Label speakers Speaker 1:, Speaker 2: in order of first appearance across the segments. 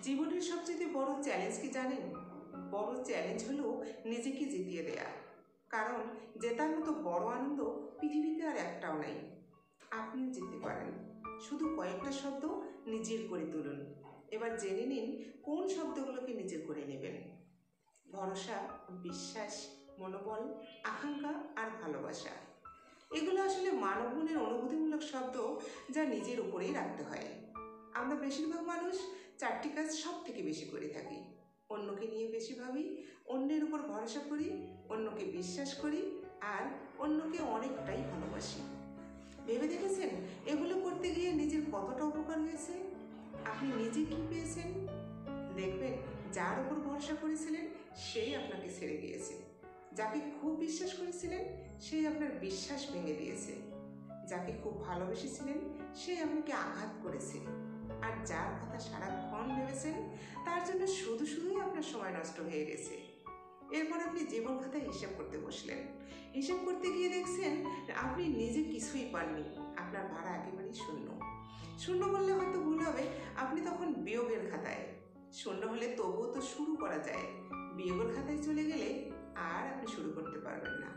Speaker 1: জীবনের সবচেয়ে বড় চ্যালেঞ্জ কি জানেন? বড় চ্যালেঞ্জ হলো নিজেকে জিতিয়ে দেয়া। কারণ জেতার মতো বড় আনন্দ পৃথিবীতে আর একটাও নাই। আপনিও জিততে পারেন, শুধু কয়েকটা শব্দ নিজের করে তুলুন। এবার জেনে নিন কোন শব্দগুলোকে নিজের করে নেবেন। ভরসা, বিশ্বাস, মনোবল, আকাঙ্ক্ষা আর ভালোবাসা। এগুলো আসলে মানবমনের অনুভূতিমূলক শব্দ, যা নিজের উপরেই রাখতে হয়। আমরা বেশিরভাগ মানুষ চারটি কাজ সব থেকে বেশি করে থাকি। অন্যকে নিয়ে বেশি ভাবি, অন্যের উপর ভরসা করি, অন্যকে বিশ্বাস করি, আর অন্যকে অনেকটাই ভালোবাসি। ভেবে দেখেছেন এগুলো করতে গিয়ে নিজের কতটা উপকার হয়েছে? আপনি নিজে কি পেয়েছেন? দেখবেন যার উপর ভরসা করেছিলেন সেই আপনাকে ছেড়ে গিয়েছে। যাকে খুব বিশ্বাস করেছিলেন সেই আপনার বিশ্বাস ভেঙে দিয়েছে। যাকে খুব ভালোবেসেছিলেন সে আপনাকে আঘাত করেছে। আর যার কথা সারাক্ষণ ভেবেছেন তার জন্য শুধুই আপনার সময় নষ্ট হয়ে গেছে। এরপর আপনি জীবন খাতায় হিসাব করতে বসলেন। হিসাব করতে গিয়ে দেখছেন আপনি নিজে কিছুই পাননি। আপনার ভাড়া একেবারেই শূন্য। শূন্য বললে হয়তো ভুল হবে, আপনি তখন বিয়োগের খাতায়। শূন্য হলে তবুও তো শুরু করা যায়। বিয়োগের খাতায় চলে গেলে আর আপনি শুরু করতে পারবেন না।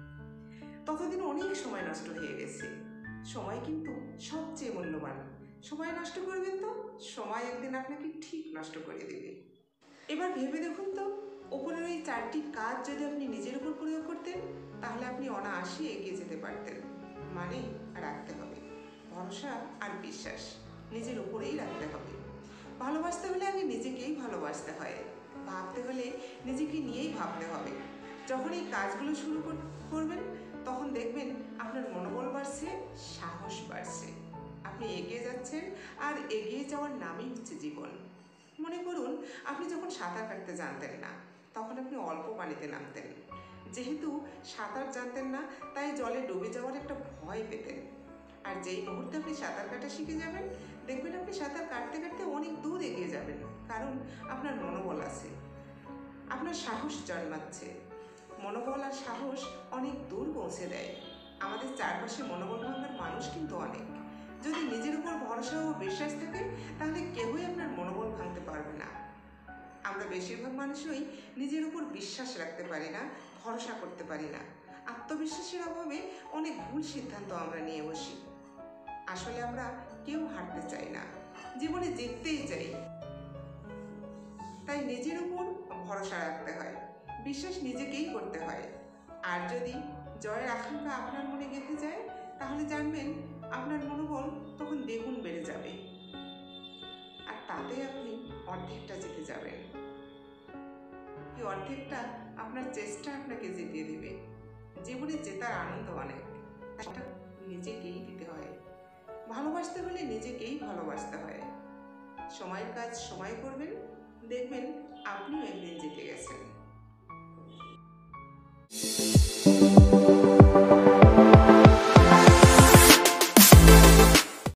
Speaker 1: ততদিন অনেক সময় নষ্ট হয়ে গেছে। সময় কিন্তু সবচেয়ে মূল্যবান। সময় নষ্ট করবেন তো সময় একদিন আপনাকে ঠিক নষ্ট করে দেবে। এবার ভেবে দেখুন তো, ওপরের ওই চারটি কাজ যদি আপনি নিজের উপর প্রয়োগ করতেন তাহলে আপনি অনায়াসে এগিয়ে যেতে পারতেন। মানে রাখতে হবে ভরসা আর বিশ্বাস, নিজের উপরেই রাখতে হবে। ভালোবাসতে হলে আগে নিজেকেই ভালোবাসতে হয়। ভাবতে হলে নিজেকে নিয়েই ভাবতে হবে। যখন এই কাজগুলো শুরু করবেন তখন দেখবেন আপনার মনোবল বাড়ছে, সাহস বাড়ছে। আপনি এগিয়ে যাচ্ছেন, আর এগিয়ে যাওয়ার নামই হচ্ছে জীবন। মনে করুন আপনি যখন সাঁতার কাটতে জানতেন না তখন আপনি অল্প পানিতে নামতেন। যেহেতু সাঁতার জানতেন না তাই জলে ডুবে যাওয়ার একটা ভয় পেতেন। আর যেই মুহূর্তে আপনি সাঁতার কাটা শিখে যাবেন দেখবেন আপনি সাঁতার কাটতে কাটতে অনেক দূর এগিয়ে যাবেন। কারণ আপনার মনোবল আছে, আপনার সাহস জন্মাচ্ছে। মনোবল আর সাহস অনেক দূর পৌঁছে দেয়। আমাদের চারপাশে মনোবল ভাঙার মানুষ কিন্তু অনেক। যদি নিজের উপর ভরসা ও বিশ্বাস থাকে তাহলে কেউই আপনার মনোবল ভাঙতে পারবে না। আমরা বেশিরভাগ মানুষই নিজের উপর বিশ্বাস রাখতে পারি না, ভরসা করতে পারি না। আত্মবিশ্বাসের অভাবে অনেক ভুল সিদ্ধান্ত আমরা নিয়ে বসি। আসলে আমরা কেউ হারতে চাই না, জীবনে জিততেই চাই। তাই নিজের উপর ভরসা রাখতে হয়, বিশ্বাস নিজেকেই করতে হয়। আর যদি জয়ের আকাঙ্ক্ষা আপনার মনে গেঁথে যায় তাহলে জানবেন আপনার মনোবল তখন দ্বিগুণ বেড়ে যাবে। আর তাতে আপনি অর্ধেকটা জিতে যাবেন। এই অর্ধেকটা আপনার চেষ্টা আপনাকে জিতিয়ে দেবে। জীবনে জেতার আনন্দ অনেক, সেটা নিজেকেই দিতে হয়। ভালোবাসতে হলে নিজেকেই ভালোবাসতে হয়। সময়ের কাজ সময় করবেন, দেখবেন আপনিও একদিন জিতে গেছেন।